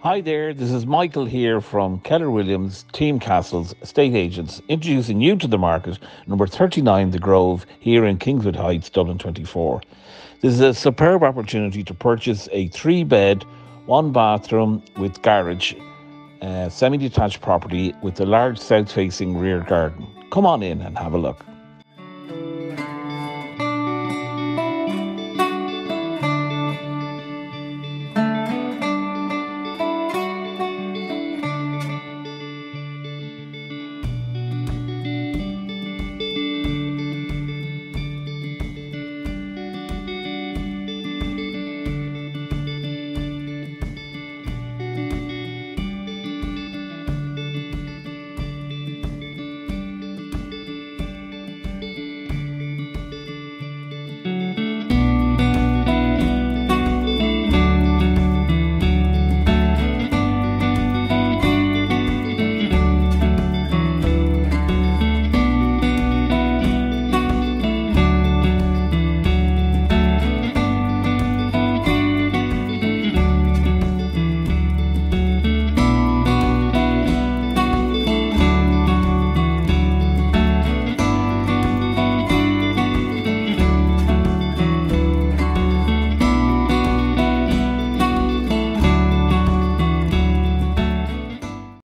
Hi there, this is Michael here from Keller Williams Team Castles, estate agents, introducing you to the market, number 39 The Grove, here in Kingswood Heights, Dublin 24. This is a superb opportunity to purchase a 3-bed, 1-bathroom with garage, semi-detached property with a large south-facing rear garden. Come on in and have a look.